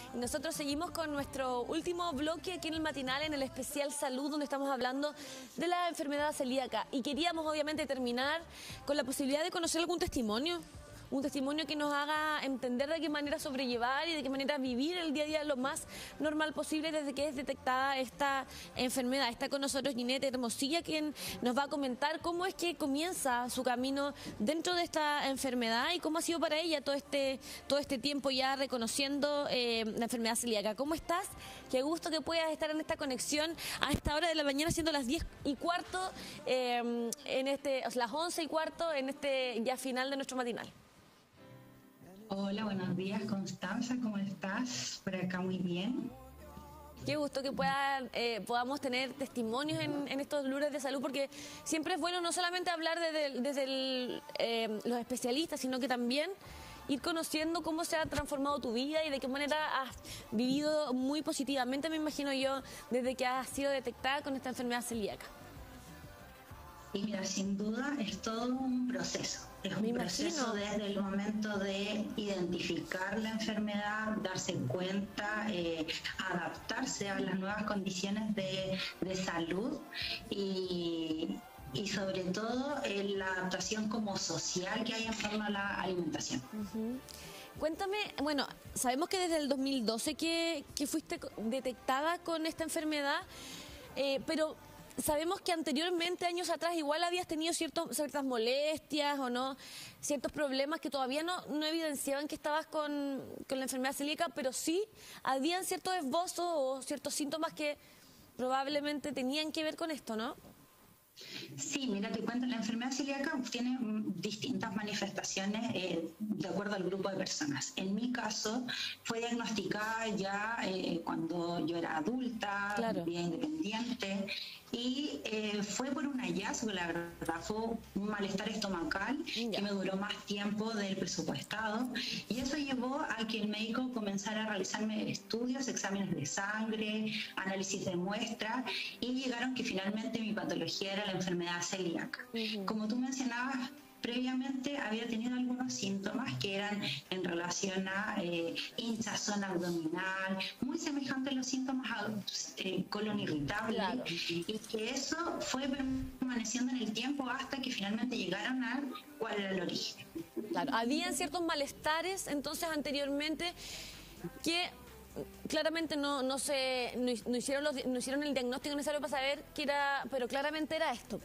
Y nosotros seguimos con nuestro último bloque aquí en el matinal, en el especial salud, donde estamos hablando de la enfermedad celíaca. Y queríamos obviamente terminar con la posibilidad de conocer algún testimonio. Un testimonio que nos haga entender de qué manera sobrellevar y de qué manera vivir el día a día lo más normal posible desde que es detectada esta enfermedad. Está con nosotros Ginette Hermosilla, quien nos va a comentar cómo es que comienza su camino dentro de esta enfermedad y cómo ha sido para ella todo este tiempo ya reconociendo la enfermedad celíaca. ¿Cómo estás? Qué gusto que puedas estar en esta conexión a esta hora de la mañana, siendo las 10:15, las 11:15 en este ya final de nuestro matinal. Hola, buenos días, Constanza, ¿cómo estás? Por acá muy bien. Qué gusto que podamos tener testimonios en estos lunes de salud, porque siempre es bueno no solamente hablar desde los especialistas, sino que también ir conociendo cómo se ha transformado tu vida y de qué manera has vivido muy positivamente, me imagino yo, desde que has sido detectada con esta enfermedad celíaca. Y mira, sin duda es todo un proceso. Es un proceso desde el momento de identificar la enfermedad, darse cuenta, adaptarse a las nuevas condiciones de salud y sobre todo la adaptación como social que hay en torno a la alimentación. Cuéntame, bueno, sabemos que desde el 2012 que fuiste detectada con esta enfermedad, pero sabemos que anteriormente, años atrás, igual habías tenido ciertas molestias o no, ciertos problemas que todavía no evidenciaban que estabas con la enfermedad celíaca, pero sí habían ciertos esbozos o ciertos síntomas que probablemente tenían que ver con esto, ¿no? Sí, mira, te cuento, la enfermedad celíaca tiene distintas manifestaciones de acuerdo al grupo de personas. En mi caso, fue diagnosticada ya cuando yo era adulta, claro, bien independiente, y fue por un hallazgo, la verdad, fue un malestar estomacal que me duró más tiempo del presupuestado, y eso llevó a que el médico comenzara a realizarme estudios, exámenes de sangre, análisis de muestras, y llegaron que finalmente mi patología era la enfermedad celíaca. Como tú mencionabas, previamente había tenido algunos síntomas que eran en relación a hinchazón abdominal, muy semejantes a los síntomas a colon irritable, claro, y que eso fue permaneciendo en el tiempo hasta que finalmente llegaron a cuál era el origen. Claro, habían ciertos malestares entonces anteriormente que claramente no hicieron el diagnóstico necesario para saber qué era, pero claramente era esto.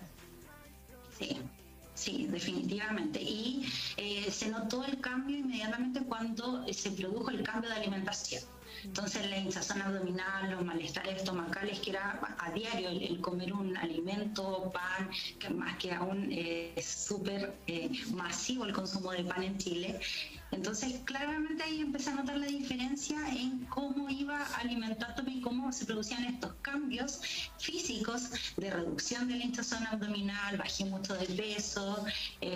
Sí, definitivamente. Y se notó el cambio inmediatamente cuando se produjo el cambio de alimentación. Entonces la hinchazón abdominal, los malestares estomacales, que era a diario el comer un alimento, pan, que más que aún es súper masivo el consumo de pan en Chile. Entonces claramente ahí empecé a notar la diferencia en cómo iba alimentándome y cómo se producían estos cambios físicos de reducción de la hinchazón abdominal, bajé mucho de peso,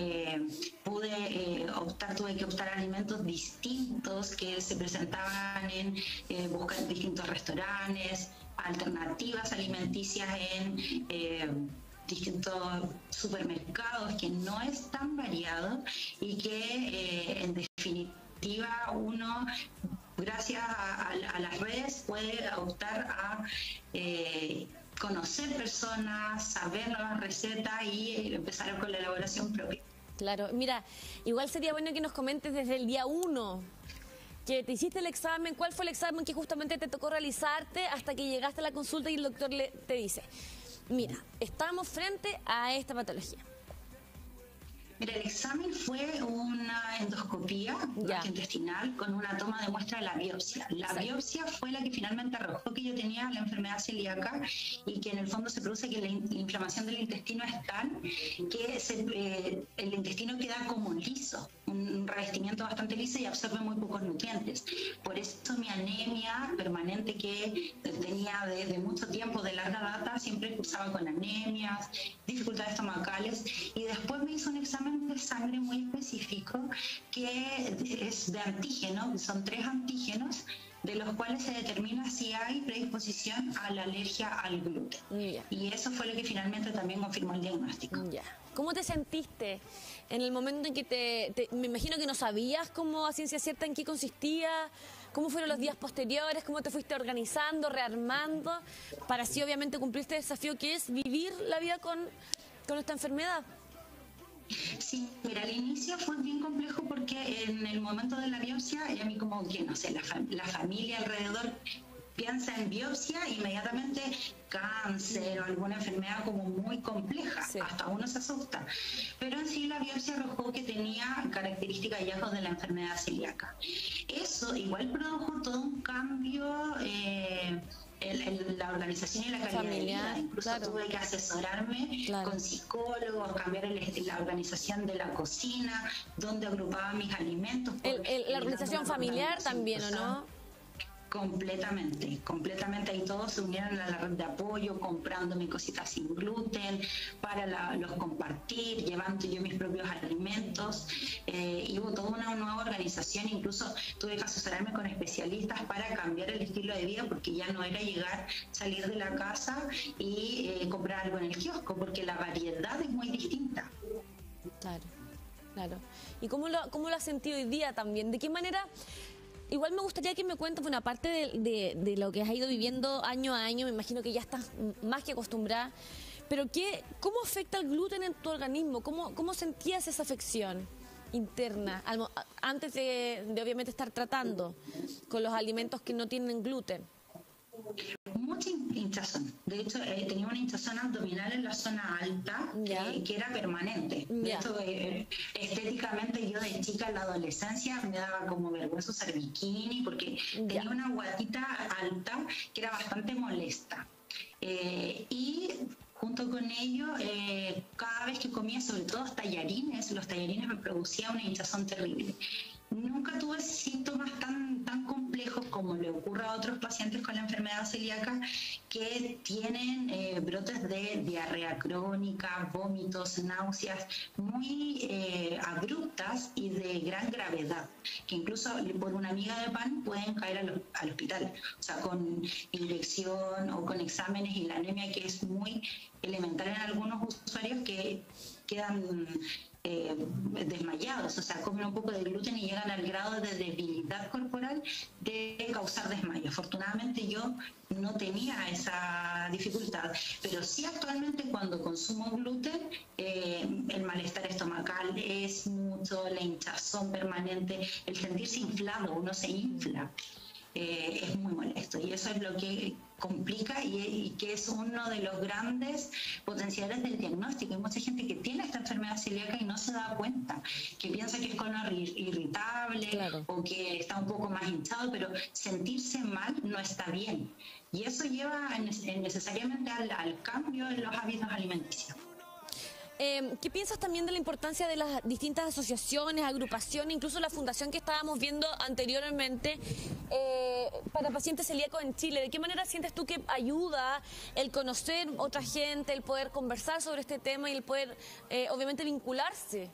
tuve que optar a alimentos distintos que se presentaban en buscar distintos restaurantes, alternativas alimenticias en distintos supermercados, que no es tan variado y que en definitiva uno, gracias a las redes, puede optar a conocer personas, saber nuevas recetas y empezar con la elaboración propia. Claro, mira, igual sería bueno que nos comentes desde el día 1 que te hiciste el examen, cuál fue el examen que justamente te tocó realizarte hasta que llegaste a la consulta y el doctor te dice: mira, estamos frente a esta patología. Mira, el examen fue una endoscopía gastrointestinal con una toma de muestra de la biopsia. La biopsia fue la que finalmente arrojó que yo tenía la enfermedad celíaca y que en el fondo se produce que la inflamación del intestino es tal que el intestino queda como liso, un revestimiento bastante liso y absorbe muy pocos nutrientes. Por eso mi anemia permanente que tenía de mucho tiempo, de larga data, siempre cursaba con anemias, dificultades estomacales, y después me hizo un examen de sangre muy específico que es de antígeno, que son 3 antígenos, de los cuales se determina si hay predisposición a la alergia al gluten. Y eso fue lo que finalmente también confirmó el diagnóstico. ¿Cómo te sentiste en el momento en que me imagino que no sabías cómo a ciencia cierta en qué consistía, ¿Cómo fueron los días posteriores? ¿Cómo te fuiste organizando, rearmando, para así obviamente cumplir este desafío que es vivir la vida con esta enfermedad? Sí, mira, al inicio fue bien complejo porque en el momento de la biopsia, a mí como que, no sé, la familia alrededor piensa en biopsia, inmediatamente cáncer o alguna enfermedad como muy compleja, sí. Hasta uno se asusta. Pero en sí la biopsia arrojó que tenía características y hallazgos de la enfermedad celíaca. Eso igual produjo todo un cambio la organización y la calidad familiar, de vida. Incluso claro. Tuve que asesorarme claro. Con psicólogos, cambiar la organización de la cocina, donde agrupaba mis alimentos. La organización familiar también, ¿o no? Completamente. Ahí todos se unieron a la red de apoyo, comprándome cositas sin gluten para los compartir, llevando yo mis propios alimentos. Y hubo toda una nueva organización, incluso tuve que asesorarme con especialistas para cambiar el estilo de vida, porque ya no era salir de la casa y comprar algo en el kiosco, porque la variedad es muy distinta. Claro. ¿Y cómo lo has sentido hoy día también? ¿De qué manera? Igual me gustaría que me cuentes, bueno, aparte de lo que has ido viviendo año a año, me imagino que ya estás más que acostumbrada, pero ¿cómo afecta el gluten en tu organismo? ¿Cómo sentías esa afección interna antes de obviamente estar tratando con los alimentos que no tienen gluten? Mucha hinchazón. De hecho, tenía una hinchazón abdominal en la zona alta que era permanente. De hecho, estéticamente yo de chica en la adolescencia me daba como vergüenza usar bikini porque tenía una guatita alta que era bastante molesta. Y junto con ello, cada vez que comía, sobre todo los tallarines me producían una hinchazón terrible. Nunca tuve síntomas tan complejos como le ocurre a otros pacientes con la enfermedad celíaca que tienen brotes de diarrea crónica, vómitos, náuseas muy abruptas y de gran gravedad, que incluso por una miga de pan pueden caer al hospital, o sea, con inyección o con exámenes y la anemia, que es muy elemental en algunos usuarios que quedan desmayados, o sea, comen un poco de gluten y llegan al grado de debilidad corporal de causar desmayo. Afortunadamente yo no tenía esa dificultad, pero sí actualmente cuando consumo gluten, el malestar estomacal es mucho, la hinchazón permanente, el sentirse inflado, uno se infla. Es muy molesto y eso es lo que complica y que es uno de los grandes potenciales del diagnóstico. Hay mucha gente que tiene esta enfermedad celíaca y no se da cuenta, que piensa que es colon irritable o que está un poco más hinchado, pero sentirse mal no está bien y eso lleva necesariamente al cambio en los hábitos alimenticios. ¿Qué piensas también de la importancia de las distintas asociaciones, agrupaciones, incluso la fundación que estábamos viendo anteriormente para pacientes celíacos en Chile? ¿De qué manera sientes tú que ayuda el conocer otra gente, el poder conversar sobre este tema y el poder, obviamente, vincularse?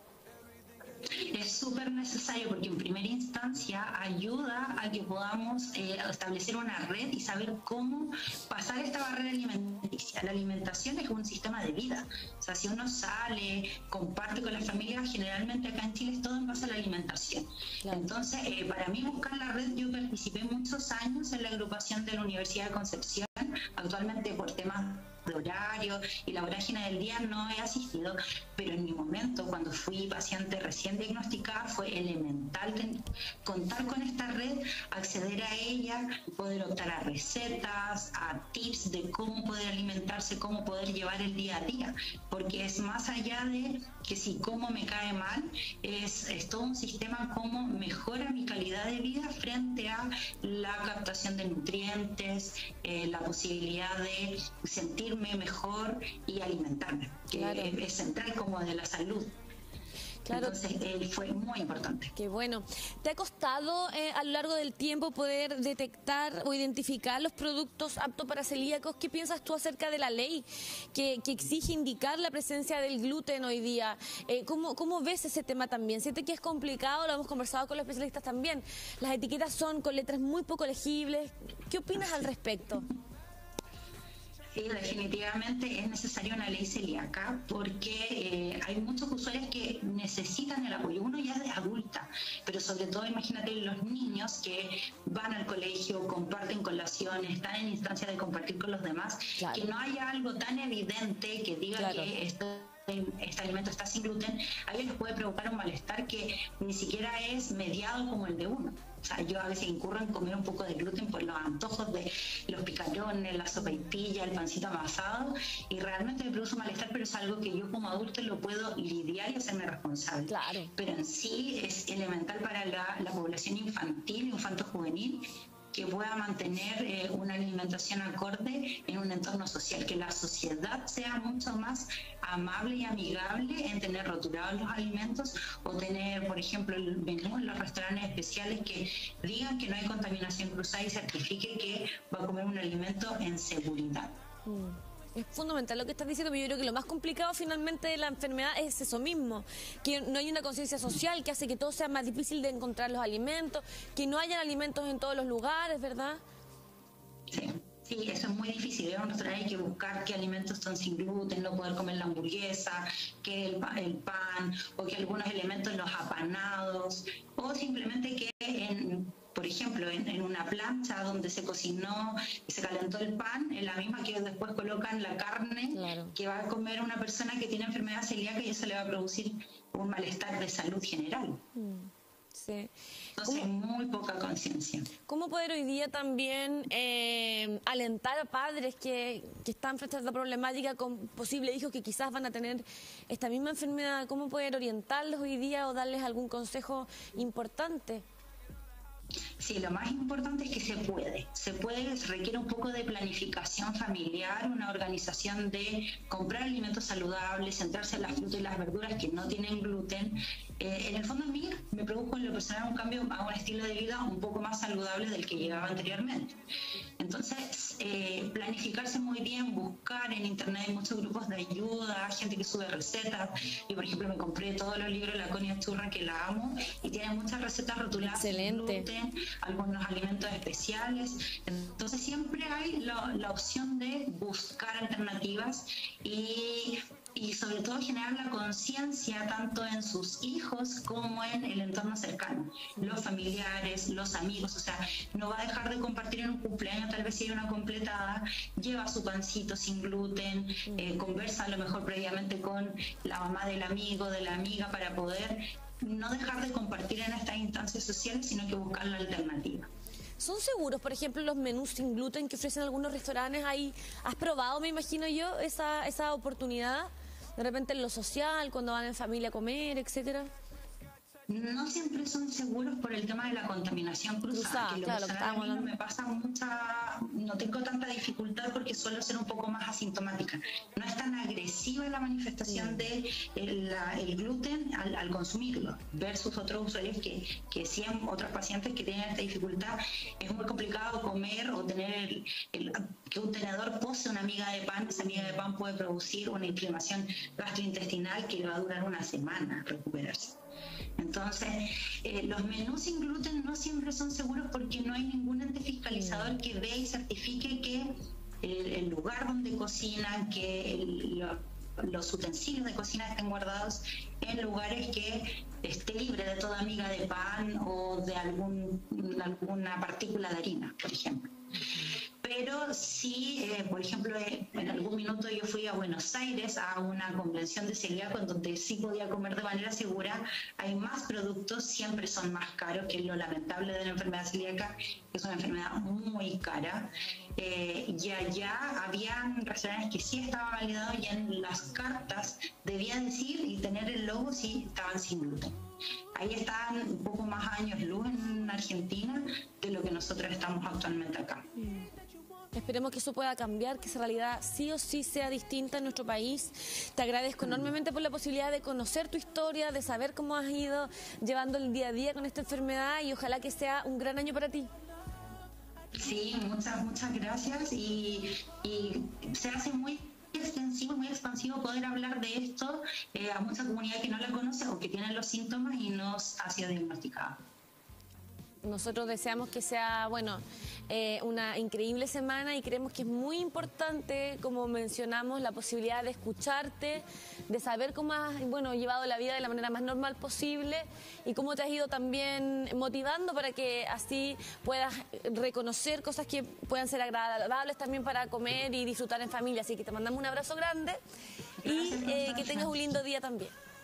Es súper necesario porque en primera instancia ayuda a que podamos establecer una red y saber cómo pasar esta barrera alimenticia. La alimentación es un sistema de vida. O sea, si uno sale, comparte con la familia, generalmente acá en Chile es todo en base a la alimentación. Claro. Entonces, para mí buscar la red, yo participé muchos años en la agrupación de la Universidad de Concepción, actualmente por temas de horario y la vorágine del día no he asistido, pero en mi momento cuando fui paciente recién diagnosticada fue elemental contar con esta red, acceder a ella, poder optar a recetas, a tips de cómo poder alimentarse, cómo poder llevar el día a día, porque es más allá de que si como me cae mal, es todo un sistema cómo mejora mi calidad de vida frente a la captación de nutrientes, la posibilidad de sentirme mejor y alimentarme, que es central como de la salud. Claro. Entonces fue muy importante. Qué bueno. ¿Te ha costado a lo largo del tiempo poder detectar o identificar los productos aptos para celíacos? ¿Qué piensas tú acerca de la ley que exige indicar la presencia del gluten hoy día? ¿Cómo ves ese tema también? ¿Sientes que es complicado? Lo hemos conversado con los especialistas también. Las etiquetas son con letras muy poco legibles. ¿Qué opinas al respecto? Sí, definitivamente es necesaria una ley celíaca porque hay muchos usuarios que necesitan el apoyo. Uno ya es adulta, pero sobre todo imagínate los niños que van al colegio, comparten colaciones, están en instancia de compartir con los demás, claro. Que no haya algo tan evidente que diga claro. Que este alimento está sin gluten, a ellos les puede provocar un malestar que ni siquiera es mediado como el de uno. O sea, yo a veces incurro en comer un poco de gluten por los antojos de los picarones, la sopaipilla, el pancito amasado, y realmente me produce un malestar, pero es algo que yo como adulto lo puedo lidiar y hacerme responsable. Claro. Pero en sí es elemental para la población infantil, infanto-juvenil, que pueda mantener una alimentación acorde en un entorno social, que la sociedad sea mucho más amable y amigable en tener rotulados los alimentos o tener, por ejemplo, el menú en los restaurantes especiales que digan que no hay contaminación cruzada y certifique que va a comer un alimento en seguridad. Es fundamental lo que estás diciendo, pero yo creo que lo más complicado finalmente de la enfermedad es eso mismo, que no hay una conciencia social que hace que todo sea más difícil de encontrar los alimentos, que no hayan alimentos en todos los lugares, ¿verdad? Sí, eso es muy difícil. En un restaurante hay que buscar qué alimentos son sin gluten, no poder comer la hamburguesa, que el pan, o que algunos elementos los apanados, o simplemente que por ejemplo, en una plancha donde se cocinó y se calentó el pan, en la misma que después colocan la carne, claro. Que va a comer una persona que tiene enfermedad celíaca y eso le va a producir un malestar de salud general. Sí. Entonces, muy poca conciencia. ¿Cómo poder hoy día también alentar a padres que están frente a esta problemática con posibles hijos que quizás van a tener esta misma enfermedad? ¿Cómo poder orientarlos hoy día o darles algún consejo importante? Sí, lo más importante es que se puede, se requiere un poco de planificación familiar, una organización de comprar alimentos saludables, centrarse en las frutas y las verduras que no tienen gluten. En el fondo a mí me produjo en lo personal un cambio a un estilo de vida un poco más saludable del que llevaba anteriormente. Entonces, planificarse muy bien, buscar en internet hay muchos grupos de ayuda, gente que sube recetas. Yo, por ejemplo, me compré todos los libros de la Connie Churra, que la amo, y tiene muchas recetas rotuladas sin gluten, algunos alimentos especiales. Entonces, siempre hay la opción de buscar alternativas y sobre todo generar la conciencia tanto en sus hijos como en el entorno cercano, los familiares, los amigos. O sea, no va a dejar de compartir en un cumpleaños, tal vez si hay una completada, lleva su pancito sin gluten, conversa a lo mejor previamente con la mamá del amigo, de la amiga, para poder no dejar de compartir en estas instancias sociales, sino que buscar la alternativa. ¿Son seguros, por ejemplo, los menús sin gluten que ofrecen algunos restaurantes? Ahí ¿has probado, me imagino yo, esa oportunidad? De repente en lo social, cuando van en familia a comer, etcétera. No siempre son seguros por el tema de la contaminación cruzada, que lo claro, a mí no me pasa no tengo tanta dificultad porque suelo ser un poco más asintomática. No es tan agresiva la manifestación de el gluten al consumirlo, versus otros usuarios que sí, otros pacientes que tienen esta dificultad. Es muy complicado comer o tener que un tenedor pose una miga de pan. Esa miga de pan puede producir una inflamación gastrointestinal que le va a durar una semana recuperarse. Entonces, los menús sin gluten no siempre son seguros porque no hay ningún ente fiscalizador que vea y certifique que el lugar donde cocinan, que los utensilios de cocina estén guardados en lugares que esté libre de toda miga de pan o de alguna partícula de harina, por ejemplo. Pero sí, por ejemplo, en algún minuto yo fui a Buenos Aires a una convención de celíaco en donde sí podía comer de manera segura. Hay más productos, siempre son más caros, que es lo lamentable de la enfermedad celíaca, que es una enfermedad muy cara. Y allá habían restaurantes que sí estaban validados y en las cartas debía decir y tener el logo si estaban sin gluten. Ahí están un poco más años luz en Argentina de lo que nosotros estamos actualmente acá. Esperemos que eso pueda cambiar, que esa realidad sí o sí sea distinta en nuestro país. Te agradezco enormemente por la posibilidad de conocer tu historia, de saber cómo has ido llevando el día a día con esta enfermedad y ojalá que sea un gran año para ti. Sí, muchas gracias y se hace muy extensivo, muy expansivo poder hablar de esto a mucha comunidad que no la conoce o que tiene los síntomas y no ha sido diagnosticada. Nosotros deseamos que sea, bueno, una increíble semana y creemos que es muy importante, como mencionamos, la posibilidad de escucharte, de saber cómo has, bueno, llevado la vida de la manera más normal posible y cómo te has ido también motivando para que así puedas reconocer cosas que puedan ser agradables también para comer y disfrutar en familia. Así que te mandamos un abrazo grande y que tengas un lindo día también.